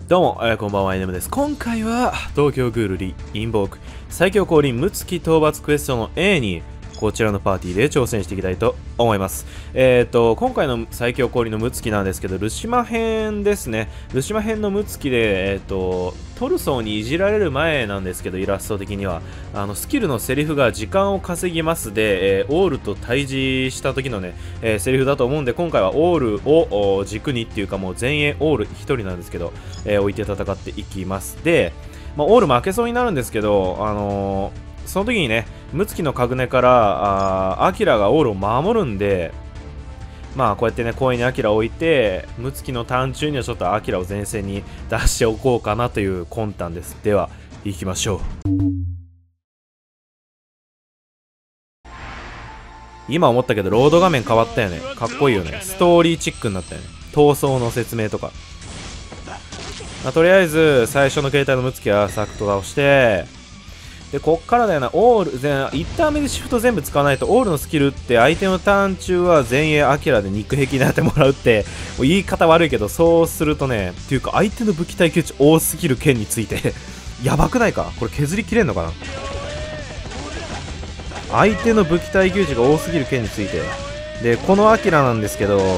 どうも、こんばんは、NM です。今回は、東京グールリ、インボーク、最強降臨、ムツキ討伐クエストの A に、こちらのパーティーで挑戦していきたいと思います。今回の最強降臨のムツキなんですけど、ルシマ編ですね。ルシマ編のムツキで、トルソーにいじられる前なんですけど、イラスト的には。スキルのセリフが時間を稼ぎますで、オールと対峙した時のね、セリフだと思うんで、今回はオールを軸にっていうか、もう前衛オール1人なんですけど、置いて戦っていきます。で、オール負けそうになるんですけど、その時にね、ムツキのカグネからアキラがオールを守るんで、まあこうやってね、公園にアキラを置いて、ムツキのターン中にはちょっとアキラを前線に出しておこうかなという魂胆です。では、行きましょう。今思ったけど、ロード画面変わったよね。かっこいいよね。ストーリーチックになったよね。闘争の説明とか。とりあえず、最初の携帯のムツキはサクッと倒して、で、こっからだよな、オール、1ターン目でシフト全部使わないと、オールのスキルって相手のターン中は前衛アキラで肉壁になってもらうって、もう言い方悪いけど、そうするとね、っていうか相手の武器耐久値多すぎる剣について、やばくないかこれ削りきれんのかな。相手の武器耐久値が多すぎる剣について。で、このアキラなんですけど、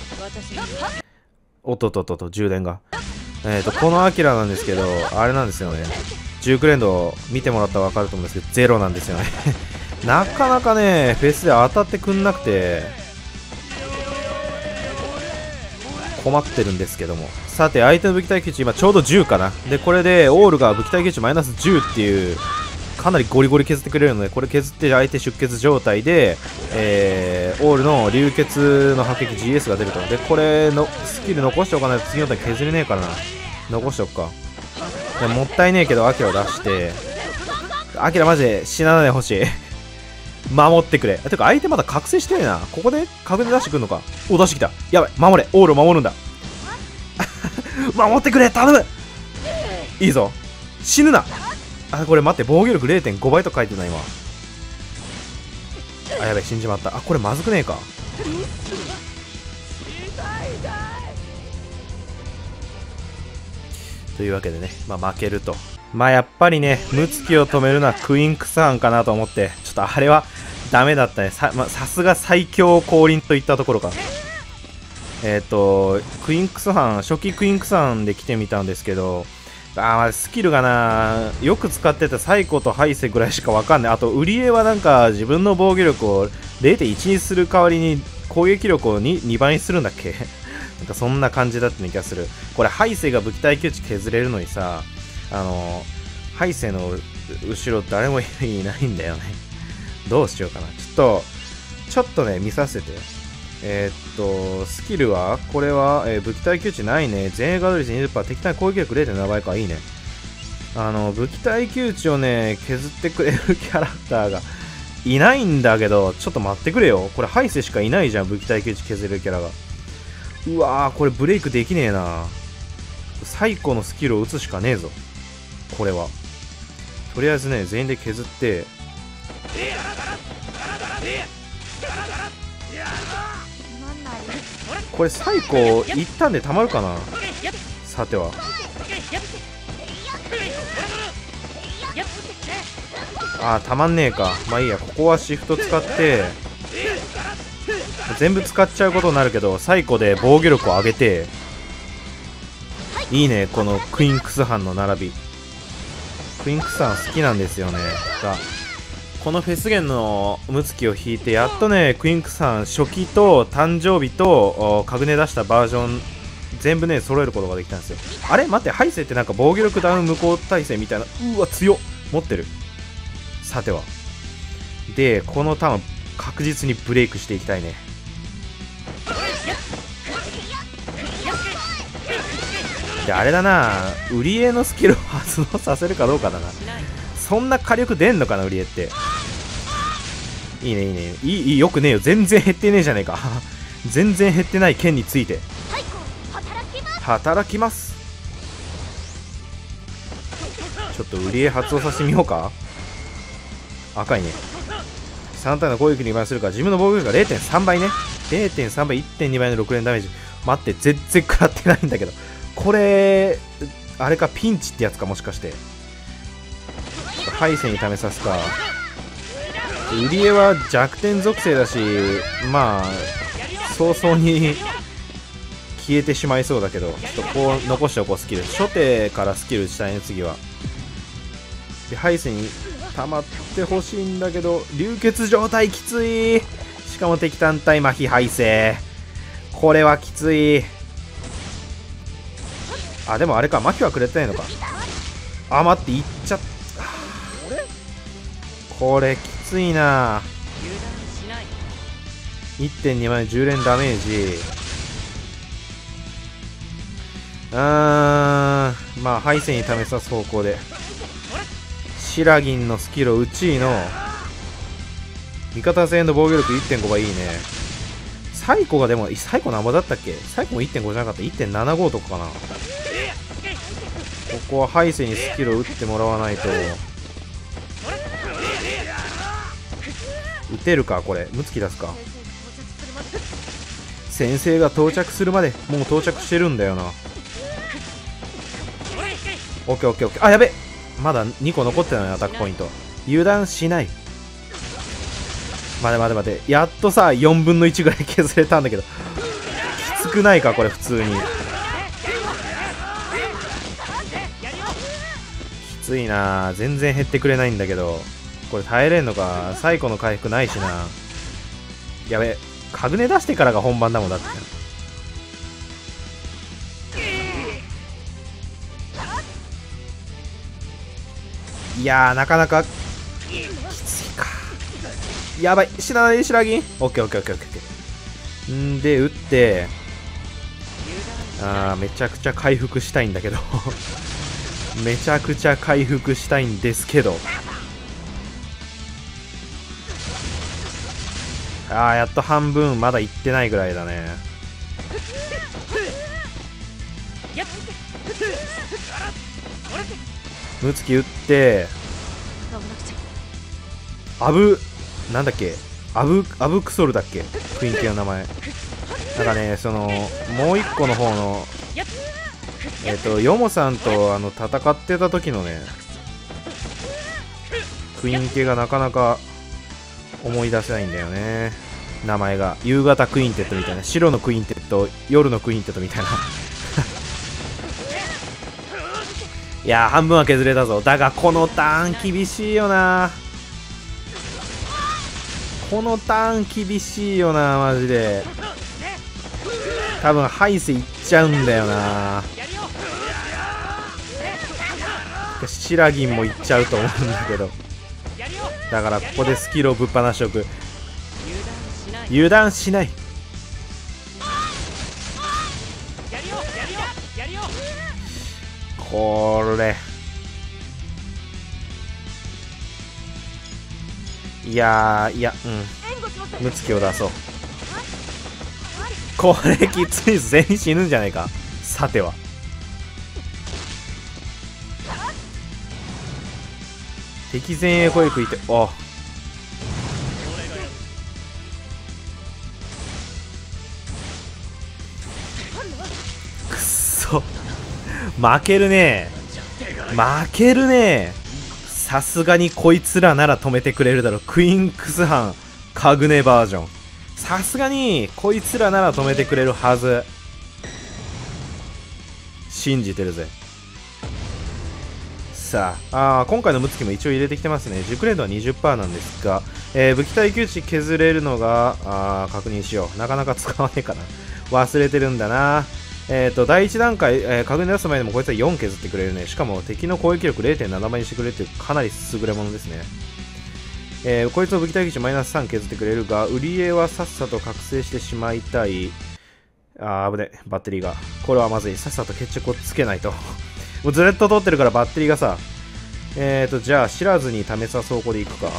おっとっとっとっと、充電が。このアキラなんですけど、あれなんですよね。ジュークレンド見てもらったら分かると思うんですけど、ゼロなんですよね。なかなかね、フェスで当たってくんなくて、困ってるんですけども。さて、相手の武器耐久値、今ちょうど10かな。で、これで、オールが武器耐久値マイナス10っていう、かなりゴリゴリ削ってくれるので、これ削って相手出血状態で、オールの流血の迫撃 GS が出ると。で、これの、スキル残しておかないと次のターン削れねえからな。残しておくか。もったいねえけど、アキラを出して、アキラマジで死なないでほしい。守ってくれ。てか、相手まだ覚醒してねえな。ここで確認出してくるのか。お、出してきた。やばい、守れ。オールを守るんだ。守ってくれ、頼む。いいぞ。死ぬな。これ待って、防御力 0.5 倍と書いてない今。やばい、死んじまった。これまずくねえか。というわけでね、負けると。やっぱりね、ムツキを止めるのはクインクスハンかなと思って、ちょっとあれはダメだったね。さすが最強降臨といったところか。クインクスハン、初期クインクスハンで来てみたんですけど、スキルがな、よく使ってたサイコとハイセぐらいしかわかんない。あと、ウリエはなんか自分の防御力を 0.1 にする代わりに攻撃力を 2倍にするんだっけ。なんかそんな感じだった気がする。これ、ハイセが武器耐久値削れるのにさ、ハイセの後ろ誰もいないんだよね。どうしようかな。ちょっとね、見させて。スキルはこれは、武器耐久値ないね。前衛ガード率 20%、敵対攻撃力 0.7 倍か。いいね。武器耐久値をね、削ってくれるキャラクターがいないんだけど、ちょっと待ってくれよ。これ、ハイセしかいないじゃん、武器耐久値削れるキャラが。うわー、これブレイクできねえな。最高のスキルを打つしかねえぞ。これは。とりあえずね、全員で削って。これ最高一旦でたまるかな。さては。たまんねえか。いいや、ここはシフト使って、全部使っちゃうことになるけど、サイコで防御力を上げて、いいね、このクインクスハンの並び。クインクスハン好きなんですよね。このフェスゲンのムツキを引いて、やっとね、クインクスハン初期と誕生日とカグネ出したバージョン、全部ね、揃えることができたんですよ。あれ待って、ハイセってなんか防御力ダウン無効耐性みたいな。うわ、強っ。持ってる。さては。で、このターン確実にブレイクしていきたいね。で、あれだな、ウリエのスキルを発動させるかどうかだな。そんな火力出んのかな、ウリエって。いいね、いいね。いい、よくねえよ。全然減ってねえじゃねえか。全然減ってない剣について。働きます。ちょっとウリエ発動させてみようか。赤いね。3体の攻撃に2倍するから、自分の防御力が 0.3 倍ね。0.3 倍、1.2 倍の6連ダメージ。待って、全然食らってないんだけど。 これあれか、ピンチってやつか、もしかして。ハイセに試さすか。ウリエは弱点属性だし、まあ早々に消えてしまいそうだけど、ちょっとこう残しておこう。スキル初手からスキルしたいね、次は。でハイセに溜まってほしいんだけど、流血状態きつい。しかも敵単体麻痺ハイセ、これはきつい。あ、でもあれか、麻痺はくれてないのか。あ、待って、いっちゃった。これきついな。 1.2 枚10連ダメージ。まあハイセに試さす方向でシラギンのスキルを内の味方戦の防御力 1.5 倍いいね。サイコがでも、サイコ何ぼだったっけ。サイコも 1.5 じゃなかった。 1.75 とかかな。ここはハイセにスキルを打ってもらわないと。打てるか、これムツキ出すか。先生が到着するまでもう到着してるんだよな。オッケーオッケーオッケー。あ、やべ、まだ2個残ってないの、アタックポイント。油断しない。待て待て待て、やっとさ4分の1ぐらい削れたんだけど、きつくないかこれ。普通にきついな。全然減ってくれないんだけど、これ耐えれんのか。サイコの回復ないしな。やべ、カグネ出してからが本番だもん。だっていやー、なかなかきついか。やばい、死なないで、白銀。オッケーオッケーオッケーオッケー。んで打って、めちゃくちゃ回復したいんだけどめちゃくちゃ回復したいんですけど、やっと半分まだいってないぐらいだね。ムツキ打ってなんだっけ、アブクソルだっけ、クイーン系の名前。なんかね、そのもう一個の方のヨモさんと戦ってた時のね、クイーン系がなかなか思い出せないんだよね、名前が。夕方クインテットみたいな、白のクインテット、夜のクインテットみたいないやー、半分は削れたぞ。だがこのターン厳しいよな。このターン厳しいよな、マジで。多分ハイセいっちゃうんだよな。シラギンもいっちゃうと思うんだけど、だからここでスキルをぶっ放しておく。油断しない。これいやムツキを出そう。これきつい。全員死ぬんじゃないか、さては。敵前衛攻撃いて、あ、くっそ、負けるね、負けるね。さすがにこいつらなら止めてくれるだろう。クインクス班カグネバージョン、さすがにこいつらなら止めてくれるはず。信じてるぜ。さあ、今回のムツキも一応入れてきてますね。熟練度は 20% なんですが、武器耐久値削れるのが確認しよう。なかなか使わねえかな、忘れてるんだな。第1段階、確認出す前でもこいつは4削ってくれるね。しかも敵の攻撃力 0.7 倍にしてくれるっていうかなり優れものですね。こいつの武器耐久値マイナス3削ってくれるが、売り絵はさっさと覚醒してしまいたい。危ね、バッテリーが。これはまずい。さっさと決着をつけないともうずっと通ってるからバッテリーがさ。じゃあ知らずに試さそうこでいくか。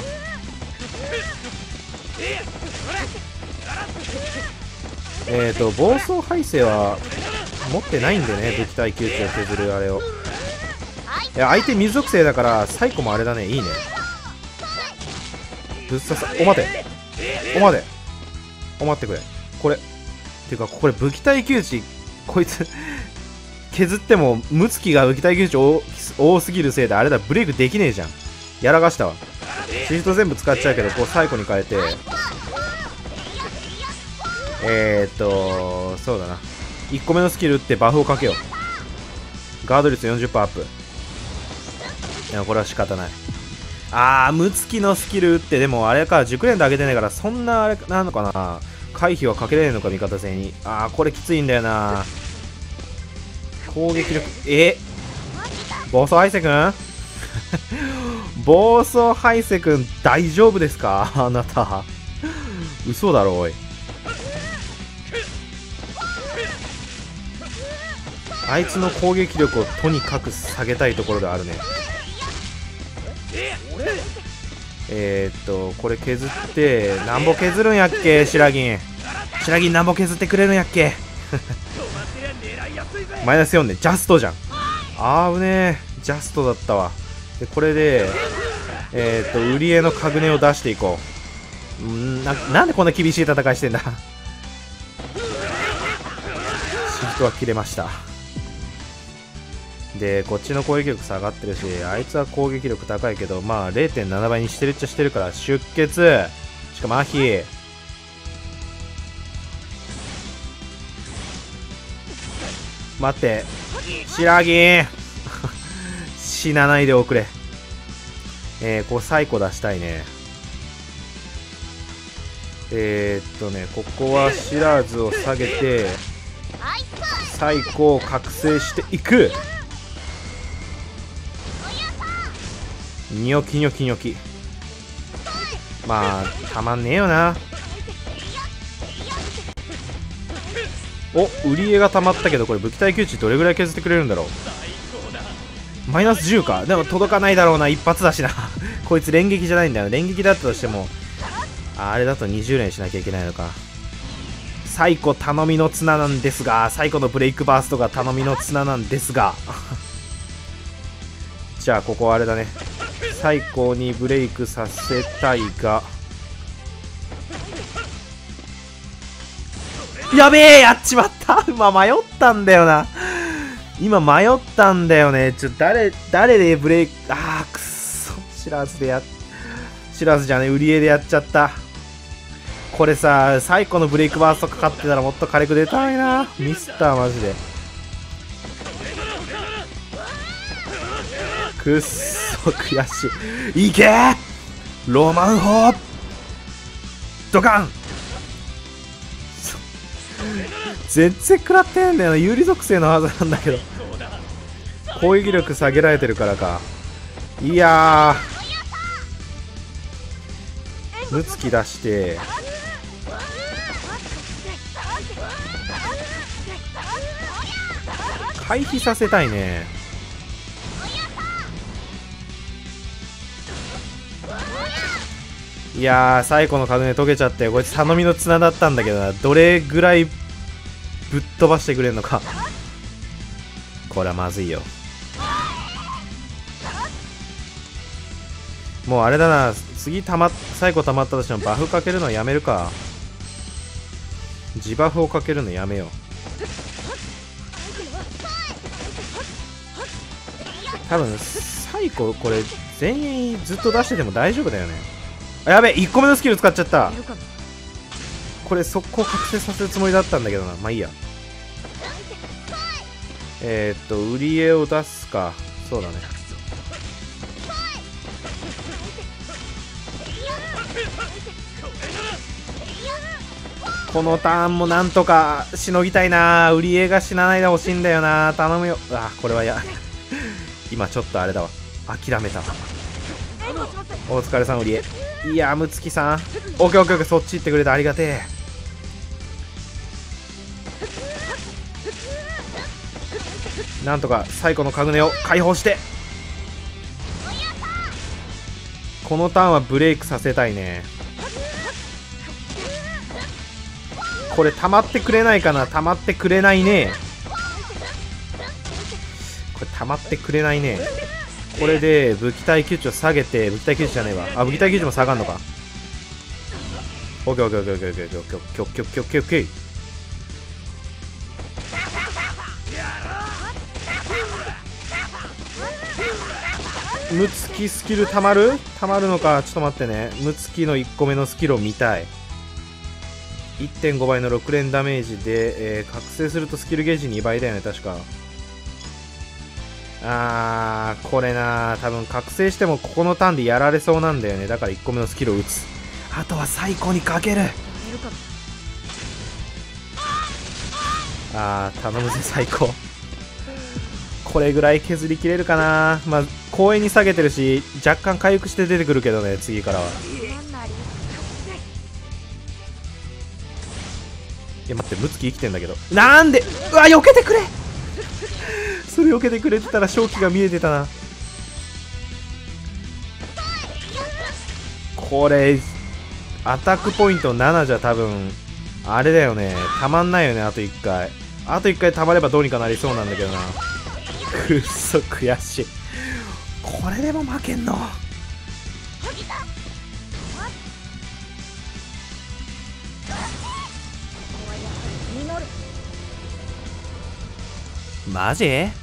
暴走排生は持ってないんでね、武器耐久値を削るあれを。いや、相手水属性だからサイコもあれだね、いいね。ぶっ刺さ、待て、待ってくれ。これてかこれ武器耐久値、こいつ削ってもムツキが武器耐久値多すぎるせいであれだ、ブレイクできねえじゃん。やらかしたわ。シフト全部使っちゃうけど、こう最後に変えてそうだな、1個目のスキル打ってバフをかけよう。ガード率 40% アップ。いやこれは仕方ない。ムツキのスキル打って、でもあれか、熟練で上げてないからそんなあれなのかな、回避はかけれないのか味方戦に。これきついんだよな。攻撃力暴走ハイセ君暴走ハイセ君大丈夫ですかあなた嘘だろおい。あいつの攻撃力をとにかく下げたいところではあるね。これ削ってなんぼ削るんやっけ。白銀なんぼ削ってくれるんやっけマイナス4でジャストじゃん。危ねえ、ジャストだったわ。でこれで売り絵のカグネを出していこう。なんでこんな厳しい戦いしてんだシフトは切れました。でこっちの攻撃力下がってるし、あいつは攻撃力高いけど、まあ 0.7 倍にしてるっちゃしてるから、出血しかも麻痺。待って白銀死なないでおくれ。こうサイコ出したいね。ここはシラーズを下げてサイコを覚醒していく。ニョキニョキニョキ。まあたまんねえよな。売り絵がたまったけど、これ武器耐久値どれぐらい削ってくれるんだろう。マイナス10か。でも届かないだろうな、一発だしなこいつ連撃じゃないんだよ。連撃だったとしてもあれだと20連しなきゃいけないのか。サイコ頼みの綱なんですが、サイコのブレイクバーストが頼みの綱なんですがじゃあここはあれだね、サイコにブレイクさせたいが、やべえ、やっちまった今迷ったんだよな。今迷ったんだよね。誰でブレイク、くっそ、知らずじゃねえ、売り絵でやっちゃった。これさ、サイコのブレイクバーストかかってたらもっと火力出たいな。ミスったマジで。くっそ悔しい。いけーロマン砲ドカン全然食らってんだよな。有利属性のはずなんだけど、攻撃力下げられてるからか。いやームツキ出して回避させたいね。いやー最後のカグネ溶けちゃって、こいつ頼みの綱だったんだけどな。どれぐらいぶっ飛ばしてくれるのかこれはまずいよ。もうあれだな、次最後溜まったとしてもバフかけるのやめるか。自バフをかけるのやめよう。多分サイコこれ全員ずっと出してても大丈夫だよね。やべえ、1個目のスキル使っちゃった。これ速攻覚醒させるつもりだったんだけどな。まあいいや。売り絵を出すか。そうだね。このターンもなんとかしのぎたいな。売り絵が死なないでほしいんだよな。頼むよ。これはや今ちょっとあれだわ、諦めた。お疲れさん売り絵。いやムツキさん、オッケーオッケーオッケー、そっち行ってくれてありがてえ。なんとか最後のカグネを解放して、このターンはブレイクさせたいね。これ溜まってくれないかな。溜まってくれないね。これ溜まってくれないね。これで武器耐久値を下げて、武器耐久値じゃねえわ。武器耐久値も下がんのか。オッケーオッケーオッケーオッケーオッケーオッケーオッケーオッケーオッケーオッケー。 ムツキスキルたまるのか。ちょっと待ってね。ムツキの1個目のスキルを見たい。1.5 倍の6連ダメージで、覚醒するとスキルゲージ2倍だよね、確か。これな、多分覚醒してもここのターンでやられそうなんだよね。だから1個目のスキルを打つ。あとは最高にかける。頼むぜ最高。これぐらい削りきれるかな。まあ公園に下げてるし若干回復して出てくるけどね、次からは。待って、ムツキ生きてんだけど、なんで。うわ、避けてくれ。それ避けてくれてたら勝機が見えてたな。これアタックポイント7じゃ多分あれだよね、たまんないよね。あと1回たまればどうにかなりそうなんだけどな。くっそ悔しい。これでも負けんの。マジ